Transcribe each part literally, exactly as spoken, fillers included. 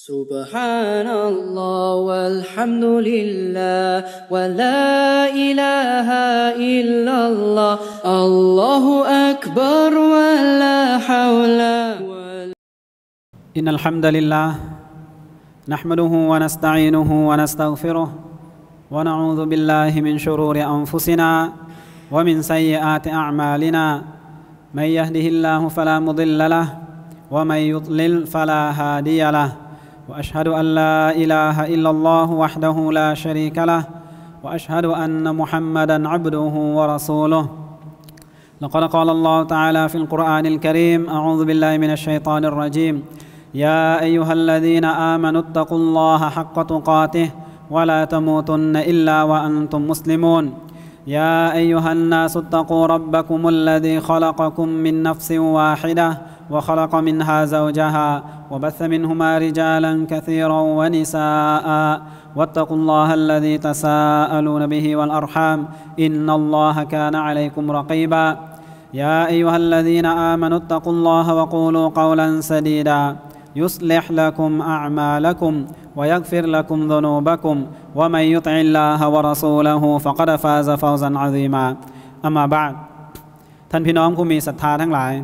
سبحان الله والحمد لله ولا إله إلا الله الله أكبر ولا حول ولا إن الحمد لله نحمده ونستعينه ونستغفره ونعوذ بالله من شرور أنفسنا ومن سيئات أعمالنا من يهده الله فلا مضل له ومن يضلل فلا هادي له وأشهد أن لا إله إلا الله وحده لا شريك له وأشهد أن محمدًا عبده ورسوله لقد قال الله تعالى في القرآن الكريم أعوذ بالله من الشيطان الرجيم يا أيها الذين آمنوا اتقوا الله حق تقاته ولا تموتن إلا وأنتم مسلمون يا أيها الناس اتقوا ربكم الذي خلقكم من نفس واحدة وخلق منها زوجها وبث منهما رجالا كثيرا ونساء واتقوا الله الذي تساءلون به والأرحام إن الله كان عليكم رقيبا يا أيها الذين آمنوا اتقوا الله وقولوا قولا سديدا يصلح لكم أعمالكم ويغفر لكم ذنوبكم ومن يطع الله ورسوله فقد فاز فوزا عظيما أما بعد ท่านพี่น้องผู้มีศรัทธาทั้งหลาย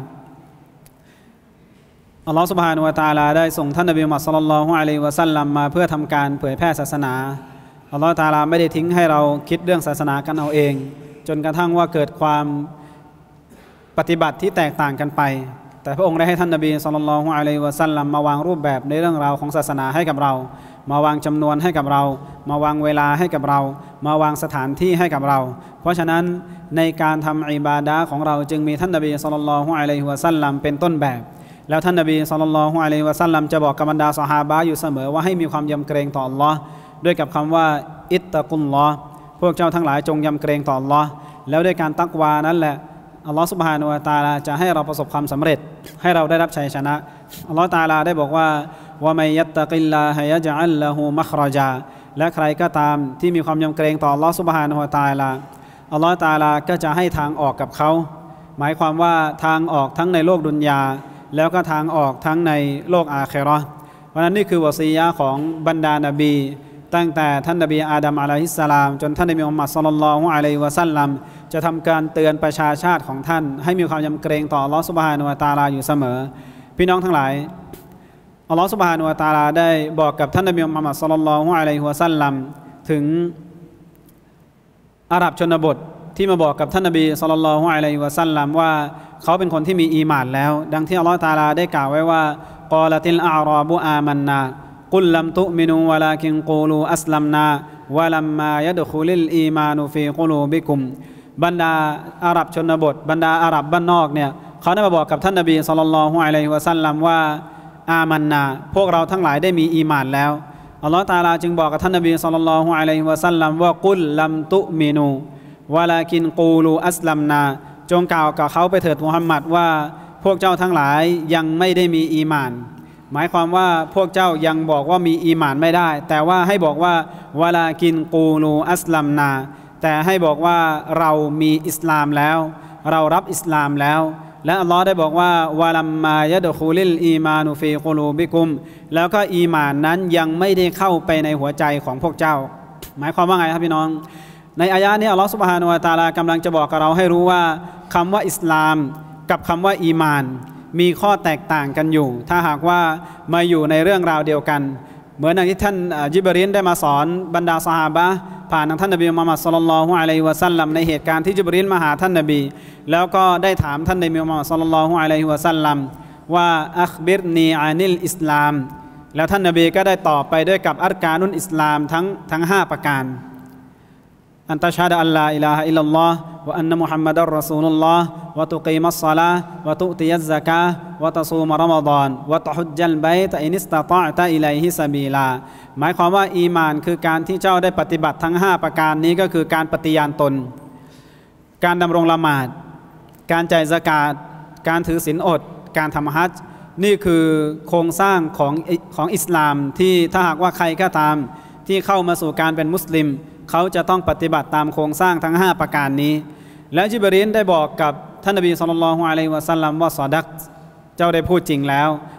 อัลลอฮฺซุบฮานะฮูวะตะอาลาได้ส่งท่านนบีมุฮัมมัดศ็อลลัลลอฮุอะลัยฮิวะซัลลัมมาเพื่อทำการเผยแพร่ศาสนาอัลลอฮฺตะอาลาไม่ได้ทิ้งให้เราคิดเรื่องศาสนากันเอาเองจนกระทั่งว่าเกิดความปฏิบัติที่แตกต่างกันไปแต่พระองค์ได้ให้ท่านนบีศ็อลลัลลอฮุอะลัยฮิวะซัลลัมมาวางรูปแบบในเรื่องราวของศาสนาให้กับเรามาวางจำนวนให้กับเรามาวางเวลาให้กับเรามาวางสถานที่ให้กับเราเพราะฉะนั้นในการทำอิบาดะห์ของเราจึงมีท่านนบีศ็อลลัลลอฮุอะลัยฮิวะซัลลัมเป็นต้นแบบแล้วท่านนบีศ็อลลัลลอฮุอะลัยฮิวะซัลลัมจะบอกกับบรรดาซอฮาบะห์อยู่เสมอว่าให้มีความยำเกรงต่ออัลลอฮ์ด้วยกับคำว่าอิตตะกุลลอฮ์พวกเจ้าทั้งหลายจงยำเกรงต่ออัลลอฮ์แล้วด้วยการตักวานั่นแหละอัลลอฮ์ซุบฮานะฮูวะตะอาลาจะให้เราประสบความสำเร็จให้เราได้รับชัยชนะอัลลอฮ์ตะอาลาได้บอกว่าวะมัยยัตตะกิลลาฮะยะญะอัลละฮูมัคเราะญาและใครก็ตามที่มีความยำเกรงต่ออัลลอฮ์ซุบฮานะฮูวะตะอาลาอัลลอฮ์ตะอาลาก็จะให้ทางออกกับเขาหมายความว่าทางออกทั้งในโลกดุนยาแล้วก็ทางออกทั้งในโลกอาคิเราะห์เพราะนั้นนี่คือวะซียะห์ของบรรดานบีตั้งแต่ท่านนบีอาดัมอะลัยฮิสสลามจนท่านนบีมุฮัมมัดศ็อลลัลลอฮุอะลัยฮิวะซัลลัมจะทำการเตือนประชาชาติของท่านให้มีความยำเกรงต่ออัลเลาะห์ซุบฮานะฮูวะตะอาลาอยู่เสมอพี่น้องทั้งหลายอัลเลาะห์ซุบฮานะฮูวะตะอาลาได้บอกกับท่านนบีมุฮัมมัดศ็อลลัลลอฮุอะลัยฮิวะซัลลัมถึงอาหรับชนบทที่มาบอกกับท่านนบีศ็อลลัลลอฮุอะลัยฮิวะซัลลัมว่าเขาเป็นคนที่มีอีหม่านแล้วดังที่อัลเลาะห์ตะอาลาได้กล่าวไว้ว่ากอลาติลอาราบุอามันนากุลลัมตุมินูวะลากินกูลูอัสลัมนาวะลัมมายะดคุลิลอีมานุฟีกุลูบิกุมบรรดาอาหรับชนบทบรรดาอาหรับบ้านนอกเนี่ยเขาได้มาบอกกับท่านนบีศ็อลลัลลอฮุอะลัยฮิวะซัลลัมว่าอามันนาพวกเราทั้งหลายได้มีอีหม่านแล้วอัลเลาะห์ตะอาลาจึงบอกกับท่านนบีศ็อลลัลลอฮุอะลัยฮิวะซัลลัมว่ากุลลัมตุมินูวะลากินกูลูอัสลัมนาจงกล่าวกับเขาไปเถิดมุฮัมมัดว่าพวกเจ้าทั้งหลายยังไม่ได้มีอีหม่านหมายความว่าพวกเจ้ายังบอกว่ามีอีหม่านไม่ได้แต่ว่าให้บอกว่าวะลากินกูลูอัสลัมนาแต่ให้บอกว่าเรามีอิสลามแล้วเรารับอิสลามแล้วและอัลลอฮ์ได้บอกว่าวะลัมมายะดคุลิลอีมานุฟีกุลูบิกุมแล้วก็อีหม่านนั้นยังไม่ได้เข้าไปในหัวใจของพวกเจ้าหมายความว่าไงครับพี่น้องในอายะห์นี้อัลลอฮ์ซุบฮานะฮูวะตะอาลากำลังจะบอกกับเราให้รู้ว่าคำว่าอิสลามกับคำว่าอีหม่านมีข้อแตกต่างกันอยู่ถ้าหากว่ามาอยู่ในเรื่องราวเดียวกันเหมือนอย่างที่ท่านญิบรีลได้มาสอนบรรดาซอฮาบะห์ผ่านทางท่านนบีมุฮัมมัดศ็อลลัลลอฮุอะลัยฮิวะซัลลัมในเหตุการณ์ที่ญิบรีลมาหาท่านนบีแล้วก็ได้ถามท่านนบีมุฮัมมัดศ็อลลัลลอฮุอะลัยฮิวะซัลลัมว่าอัคบิรนีอานิลอิสลามแล้วท่านนบีก็ได้ตอบไปด้วยกับอัรกานุลอิสลามทั้งทั้งห้าประการอันตะชฮะดะอัลลาอิลาฮะอิลลัลลอฮ์วะอันนะมุฮัมมัดัรรอซูลุลลอฮ์วะตุกีมัสศอลาฮ์วะตุติยัซซะกาฮ์วะตะซูมะรอมฎอนวะตะฮุจญัลบัยตะอินิสตะฏออตะอิลัยฮิซะบีลาหมายความว่าอีหม่านคือการที่เจ้าได้ปฏิบัติทั้งห้าประการนี้ก็คือการปฏิญาณตนการดำรงละหมาดการจ่ายซะกาตการถือศีลอดการทำฮัจญ์นี่คือโครงสร้างของของอิสลามที่ถ้าหากว่าใครก็ตามที่เข้ามาสู่การเป็นมุสลิมเขาจะต้องปฏิบัติตามโครงสร้างทั้งห้าประการนี้และญิบรีลได้บอกกับท่านนบีศ็อลลัลลอฮุอะลัยฮิวะซัลลัมว่าซอดักเจ้าได้พูดจริงแล้ว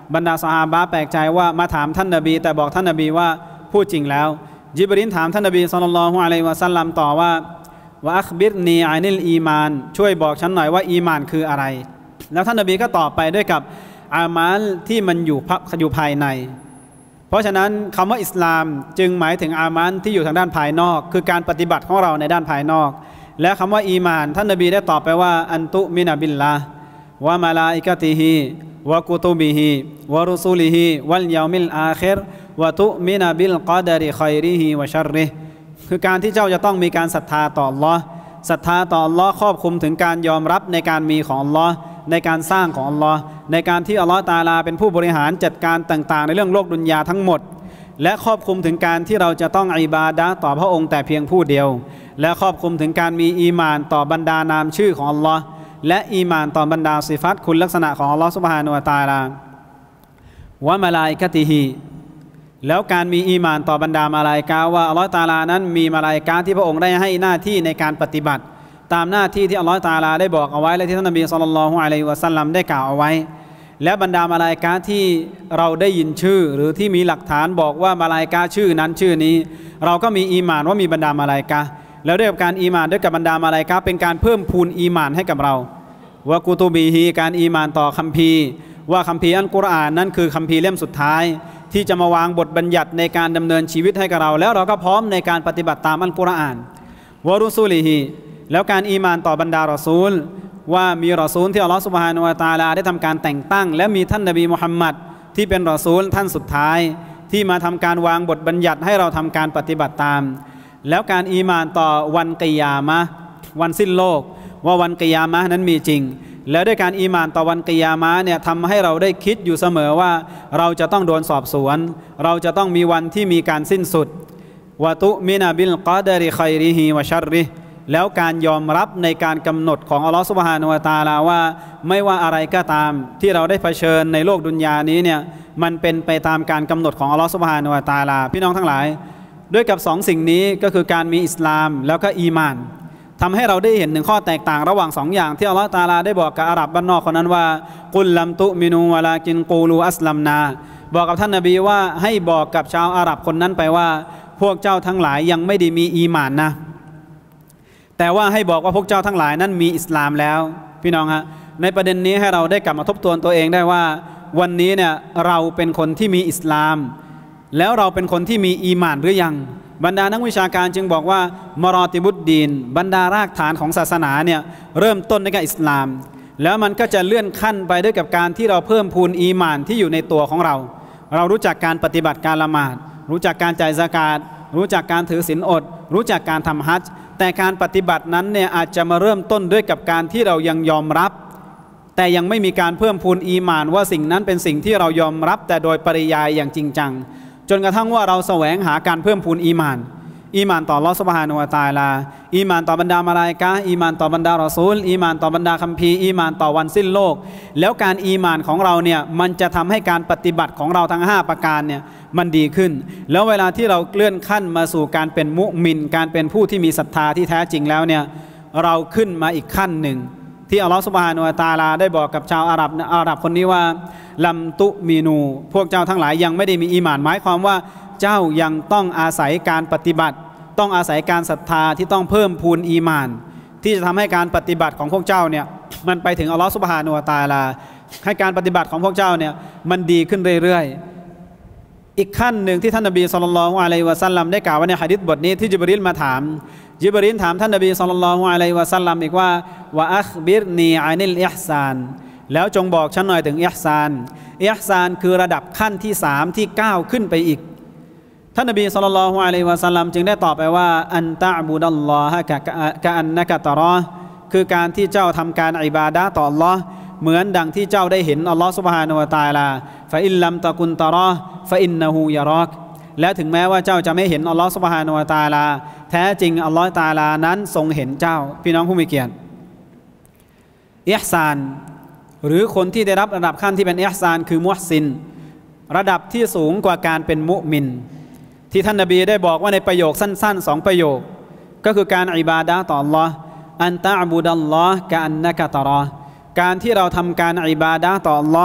บรรดาซอฮาบะห์แปลกใจว่ามาถามท่านนบีแต่บอกท่านนบีว่าพูดจริงแล้วญิบรีลถามท่านนบีศ็อลลัลลอฮุอะลัยฮิวะซัลลัมต่อว่าวะอัคบิรนีอานิลอีมานช่วยบอกฉันหน่อยว่าอีมานคืออะไรแล้วท่านนบีก็ตอบไปด้วยกับอามัลที่มันอยู่อยู่ภายในเพราะฉะนั้นคำว่าอิสลามจึงหมายถึงอามัลที่อยู่ทางด้านภายนอกคือการปฏิบัติของเราในด้านภายนอกและคำว่าอีมานท่านนบีได้ตอบไปว่าอันตุมินะบิลลาห์วะมะลาอิกะติฮิวะกุตุบิฮิวะรุซูลิฮิวัลยอมิลอาคิรวะตุมินะบิลกอดาริค็อยริฮิวะชัรริฮิคือการที่เจ้าจะต้องมีการศรัทธาต่ออัลเลาะห์ศรัทธาต่ออัลเลาะห์ครอบคลุมถึงการยอมรับในการมีของอัลเลาะห์ในการสร้างของอัลเลาะห์ในการที่อัลเลาะห์ตะอาลาเป็นผู้บริหารจัดการต่างๆในเรื่องโลกดุนยาทั้งหมดและครอบคลุมถึงการที่เราจะต้องอิบาดะห์ต่อพระองค์แต่เพียงผู้เดียวและครอบคลุมถึงการมีอีหม่านต่อบรรดานามชื่อของอัลเลาะห์และอีหม่านต่อบรรดาสิฟัตคุณลักษณะของอัลเลาะห์ซุบฮานะฮูวะตะอาลาวะมะลาอิกะติฮิแล้วการมีอีหม่านต่อบรรดามาลาอิกะฮ์ว่าอัลเลาะห์ตะอาลานั้นมีมาลาอิกะฮ์ที่พระองค์ได้ให้หน้าที่ในการปฏิบัติตามหน้าที่ที่อัลเลาะห์ตะอาลาได้บอกเอาไว้และที่ท่านนบีศ็อลลัลลอฮุอะลัยฮิวะซัลลัมได้กล่าวเอาไว้และบรรดามาลาอิกะฮ์ที่เราได้ยินชื่อหรือที่มีหลักฐานบอกว่ามาลาอิกะฮ์ชื่อนั้นชื่อนี้เราก็มีอีหม่านว่ามีบรรดามาลาอิกะฮ์แล้วด้วยกับการอีหม่านด้วยกับบรรดามาลาอิกะฮ์เป็นการเพิ่มพูนอีหม่านให้กับเราวะกุตุบีฮีการอีหม่านต่อคัมภีร์ว่าคัมภีร์อัลกุรอานนั้นคือคัมภีร์เล่มสุดท้ายที่จะมาวางบทบัญญัติในการดำเนินชีวิตให้กับเราแล้วเราก็พร้อมในการปฏิบัติตามอัลกุรอานวะรุซูลิฮิแล้วการอีหม่านต่อบรรดารอซูลว่ามีรอซูลที่อัลเลาะห์ซุบฮานะฮูวะตะอาลาได้ทำการแต่งตั้งและมีท่านนบีมุฮัมมัดที่เป็นรอซูลท่านสุดท้ายที่มาทำการวางบทบัญญัติให้เราทำการปฏิบัติตามแล้วการอีหม่านต่อวันกิยามะห์วันสิ้นโลกว่าวันกิยามะห์นั้นมีจริงแล้วด้วยการอีหม่านต่อวันกิยามะห์เนี่ยทำให้เราได้คิดอยู่เสมอว่าเราจะต้องโดนสอบสวนเราจะต้องมีวันที่มีการสิ้นสุดวะตุมินะบิลกอดาริค็อยริฮิวะชัรริฮิแล้วการยอมรับในการกำหนดของอัลเลาะห์ซุบฮานะฮูวะตะอาลาว่าไม่ว่าอะไรก็ตามที่เราได้เผชิญในโลกดุนยานี้เนี่ยมันเป็นไปตามการกำหนดของอัลเลาะห์ซุบฮานะฮูวะตะอาลาพี่น้องทั้งหลายด้วยกับสองสิ่งนี้ก็คือการมีอิสลามแล้วก็อีหม่านทำให้เราได้เห็นถึงข้อแตกต่างระหว่างสองอย่างที่อัลเลาะห์ตะอาลาได้บอกกับอาหรับบ้านนอกคนนั้นว่ากุลลัมตุมินูวะลากินกูลูอัสลัมนาบอกกับท่านนบีว่าให้บอกกับชาวอาหรับคนนั้นไปว่าพวกเจ้าทั้งหลายยังไม่ได้มีอีหม่านนะแต่ว่าให้บอกว่าพวกเจ้าทั้งหลายนั้นมีอิสลามแล้วพี่น้องฮะในประเด็นนี้ให้เราได้กลับมาทบทวนตัวเองได้ว่าวันนี้เนี่ยเราเป็นคนที่มีอิสลามแล้วเราเป็นคนที่มีอีหม่านหรือยังบรรดานักวิชาการจึงบอกว่ามารอติบุดดีนบรรดารากฐานของศาสนาเนี่ยเริ่มต้นในการอิสลามแล้วมันก็จะเลื่อนขั้นไปด้วยกับการที่เราเพิ่มพูนอีหม่านที่อยู่ในตัวของเราเรารู้จักการปฏิบัติการละหมาดรู้จักการจ่ายซะกาตรู้จักการถือศีลอดรู้จักการทำฮัจญ์แต่การปฏิบัตินั้นเนี่ยอาจจะมาเริ่มต้นด้วยกับการที่เรายังยอมรับแต่ยังไม่มีการเพิ่มพูนอีหม่านว่าสิ่งนั้นเป็นสิ่งที่เรายอมรับแต่โดยปริยายอย่างจริงจังจนกระทั่งว่าเราแสวงหาการเพิ่มพูนอีหม่านอีหม่านต่ออัลเลาะห์ซุบฮานะฮูวะตะอาลาอีหม่านต่อบรรดามาลาอิกะฮ์อีหม่านต่อบรรดารอซูลอีหม่านต่อบรรดาคัมภีร์อีหม่านต่อวันสิ้นโลกแล้วการอีหม่านของเราเนี่ยมันจะทำให้การปฏิบัติของเราทั้งห้าประการเนี่ยมันดีขึ้นแล้วเวลาที่เราเลื่อนขั้นมาสู่การเป็นมุมินการเป็นผู้ที่มีศรัทธาที่แท้จริงแล้วเนี่ยเราขึ้นมาอีกขั้นหนึ่งที่อัลเลาะห์ซุบฮานะฮูวะตะอาลาได้บอกกับชาวอาหรับอาหรับคนนี้ว่าลัมตุมีนูพวกเจ้าทั้งหลายยังไม่ได้มีอีหม่านหมายความว่าเจ้ายังต้องอาศัยการปฏิบัติต้องอาศัยการศรัทธาที่ต้องเพิ่มพูนอีหม่านที่จะทำให้การปฏิบัติของพวกเจ้าเนี่ยมันไปถึงอัลเลาะห์ซุบฮานะฮูวะตะอาลาให้การปฏิบัติของพวกเจ้าเนี่ยมันดีขึ้นเรื่อยๆอีกขั้นหนึ่งที่ท่านนบีศ็อลลัลลอฮุอะลัยฮิวะซัลลัมได้กล่าวไว้ในหะดีษบทนี้ที่ญิบรีลมาถามญิบรีลถามท่านนบีศ็อลลัลลอฮุอะลัยฮิวะซัลลัมอีกว่าวะอัคบิรนีอานิลอิห์ซานแล้วจงบอกฉันหน่อยถึงอิห์ซานอิห์ซานคือระดับขั้นที่สามที่ก้าวขึ้นไปอีกท่านนบีศ็อลลัลลอฮุอะลัยฮิวะซัลลัมจึงได้ตอบไปว่าอันตะอ์บุดัลลอฮะกะกะอันนะกะตะรอคือการที่เจ้าทำการอิบาดะห์ต่ออัลเลาะห์เหมือนดังที่เจ้าได้เห็นอัลเลาะห์ซุบฮานะฮูวะตะอาลาฟะอินลัมตะกุนตะรอฟะอินนะฮูยะรอกและถึงแม้ว่าเจ้าจะไม่เห็นอัลเลาะห์ซุบฮานะฮูวะตะอาลาแท้จริงอัลเลาะห์ตะอาลานั้นทรงเห็นเจ้าพี่น้องผู้มีเกียรติอิห์ซานหรือคนที่ได้รับระดับขั้นที่เป็นอิห์ซานคือมุฮซินระดับที่สูงกว่าการเป็นมุมินที่ท่านนบีได้บอกว่าในประโยคสั้นๆสองประโยคก็คือการอิบาดะห์ต่ออัลเลาะห์อันตะอ์บุดัลลอฮ์กะอันนะกะตะรอการที่เราทำการอิบาดะห์ต่ออัลเลาะห์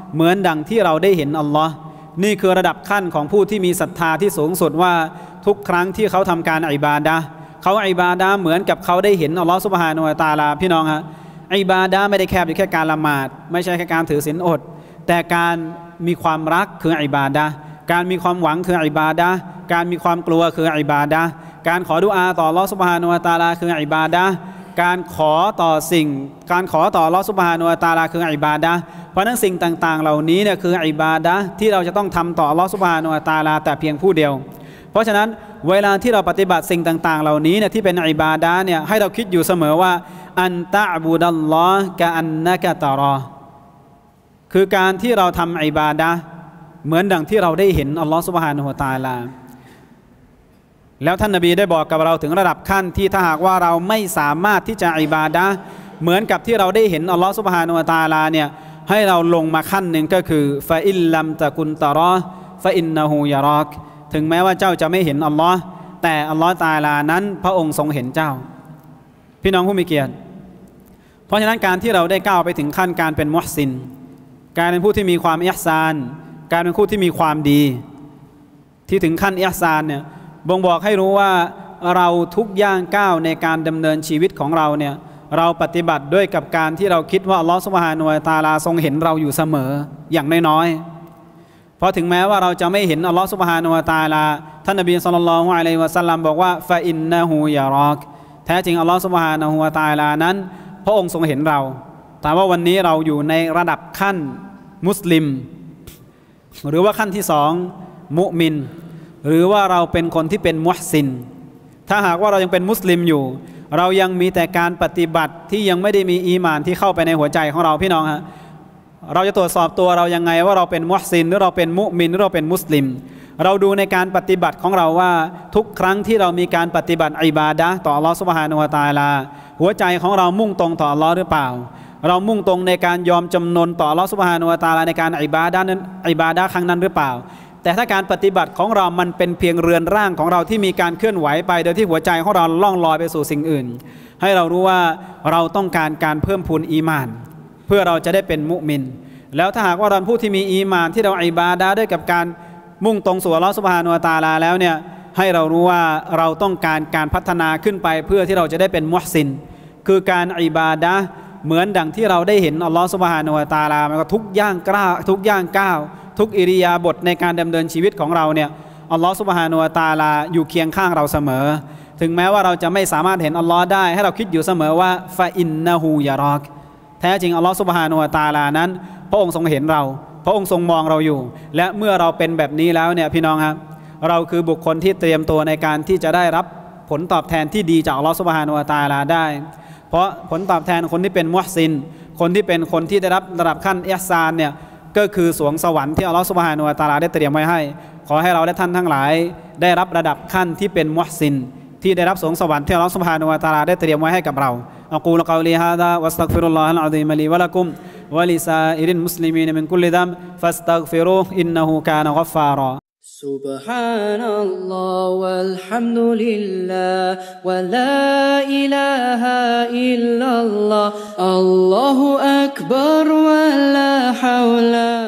เหมือนดังที่เราได้เห็นอัลลอฮ์นี่คือระดับขั้นของผู้ที่มีศรัทธาที่สูงสุดว่าทุกครั้งที่เขาทำการอิบาดะห์เขาอิบาดะห์เหมือนกับเขาได้เห็นอัลลอฮ์ซุบฮานะฮูวะตะอาลาพี่น้องฮะอิบาดะห์ไม่ได้แคบอยู่แค่การละหมาดไม่ใช่แค่การถือศีลอดแต่การมีความรักคืออิบาดะห์การมีความหวังคืออิบาดะห์การมีความกลัวคืออิบาดะห์การขอดุอาต่ออัลลอฮ์ซุบฮานะฮูวะตะอาลาคืออิบาดะห์การขอต่อสิ่งการขอต่ออัลลอฮ์ซุบฮานะฮูวะตะอาลาคืออิบาดะห์เพราะนั้นสิ่งต่างๆเหล่านี้เนี่ยคืออิบาดะห์ที่เราจะต้องทำต่ออัลลอฮ์ซุบฮานะฮูวะตะอาลาแต่เพียงผู้เดียวเพราะฉะนั้นเวลาที่เราปฏิบัติสิ่งต่างๆเหล่านี้เนี่ยที่เป็นอิบาดะห์เนี่ยให้เราคิดอยู่เสมอว่าอันตะบุดัลลอฮ์กะอันนะกะตะรอคือการที่เราทำอิบาดะห์เหมือนดังที่เราได้เห็นอัลลอฮ์ซุบฮานะฮูวะตะอาลาแล้วท่านนบีได้บอกกับเราถึงระดับขั้นที่ถ้าหากว่าเราไม่สามารถที่จะอิบาดะห์เหมือนกับที่เราได้เห็นอัลลอฮ์ซุบฮานะฮูวะตะอาลาเนี่ยให้เราลงมาขั้นหนึ่งก็คือฟาอิลลัมตะกุนตะรอฟาอินนะฮูยะรอกถึงแม้ว่าเจ้าจะไม่เห็นอัลลอฮ์แต่อัลลอฮ์ตะอาลานั้นพระองค์ทรงเห็นเจ้าพี่น้องผู้มีเกียรติเพราะฉะนั้นการที่เราได้ก้าวไปถึงขั้นการเป็นมุฮซินการเป็นผู้ที่มีความอิห์ซานการเป็นผู้ที่มีความดีที่ถึงขั้นอิห์ซานเนี่ยบ่งบอกให้รู้ว่าเราทุกย่างก้าวในการดำเนินชีวิตของเราเนี่ยเราปฏิบัติด้วยกับการที่เราคิดว่าอัลลอฮฺซุบฮานะฮูวะตะอาลาทรงเห็นเราอยู่เสมออย่างน้อยๆเพราะถึงแม้ว่าเราจะไม่เห็นอัลลอฮฺซุบฮานะฮูวะตะอาลาท่านนบีศ็อลลัลลอฮุอะลัยฮิวะซัลลัมบอกว่าฟะอินนะฮูยะรอกแท้จริงอัลลอฮฺซุบฮานะฮูวะตะอาลานั้นพระองค์ทรงเห็นเราแต่ว่าวันนี้เราอยู่ในระดับขั้นมุสลิมหรือว่าขั้นที่สองมุมินหรือว่าเราเป็นคนที่เป็นมุฮซินถ้าหากว่าเรายังเป็นมุสลิมอยู่เรายังมีแต่การปฏิบัติที่ยังไม่ได้มีอีหม่านที่เข้าไปในหัวใจของเราพี่น้องฮะเราจะตรวจสอบตัวเรายังไงว่าเราเป็นมุฮซินหรือเราเป็นมุมินหรือเราเป็นมุสลิมเราดูในการปฏิบัติของเราว่าทุกครั้งที่เรามีการปฏิบัติอิบาดะห์ต่ออัลลอฮฺซุบฮานะฮูวะตะอาลาหัวใจของเรามุ่งตรงต่ออัลลอฮ์หรือเปล่าเรามุ่งตรงในการยอมจำนนต่ออัลลอฮฺซุบฮานะฮูวะตะอาลาในการอิบาดะห์นั้นอิบาดะห์ครั้งนั้นหรือเปล่าแต่ถ้าการปฏิบัติของเรามันเป็นเพียงเรือนร่างของเราที่มีการเคลื่อนไหวไปโดยที่หัวใจของเราล่องลอยไปสู่สิ่งอื่นให้เรารู้ว่าเราต้องการการเพิ่มพูนอีมานเพื่อเราจะได้เป็นมุมินแล้วถ้าหากว่าเราผู้ที่มีอีมานที่เราอิบาดะห์ด้วยกับการมุ่งตรงสู่อัลเลาะห์ซุบฮานะฮูวะตะอาลาแล้วเนี่ยให้เรารู้ว่าเราต้องการการพัฒนาขึ้นไปเพื่อที่เราจะได้เป็นมุฮซินคือการอิบาดะห์เหมือนดังที่เราได้เห็นอัลเลาะห์ซุบฮานะฮูวะตะอาลามันก็ทุกย่างก้าวทุกย่างก้าวทุกอิริยาบถในการดำเนินชีวิตของเราเนี่ยอัลลอฮฺซุบฮานะฮูวะตะอาลาอยู่เคียงข้างเราเสมอถึงแม้ว่าเราจะไม่สามารถเห็นอัลลอฮ์ได้ให้เราคิดอยู่เสมอว่าฟาอินนะฮูยะรอกแท้จริงอัลลอฮฺซุบฮานะฮูวะตะอาลานั้นพระองค์ทรงเห็นเราพระองค์ทรงมองเราอยู่และเมื่อเราเป็นแบบนี้แล้วเนี่ยพี่น้องครับเราคือบุคคลที่เตรียมตัวในการที่จะได้รับผลตอบแทนที่ดีจากอัลลอฮฺซุบฮานะฮูวะตะอาลาได้เพราะผลตอบแทนคนที่เป็นมุฮซินคนที่เป็นคนที่ได้รับระดับขั้นอิห์ซานเนี่ยก็คือสวงสวรรค์ที่อัลลอฮฺซุบฮานะฮูวะตะอาลาได้เตรียมไว้ให้ขอให้เราและท่านทั้งหลายได้รับระดับขั้นที่เป็นมุฮซินที่ได้รับสวงสวรรค์ที่อัลลอฮฺซุบฮานะฮูวะตะอาลาได้เตรียมไว้ให้กับเราอะกูลกอลีฮาซาวัสตัฆฟิรุลลอฮะอะซีมลีวะละกุมวะลิซาอิริลมุสลิมีนมินกุลลิซัมฟัสตัฆฟิรุอินนะฮูกานะฆอฟฟารอ سبحان الله والحمد لله ولا إله إلا الله الله أكبر ولا حول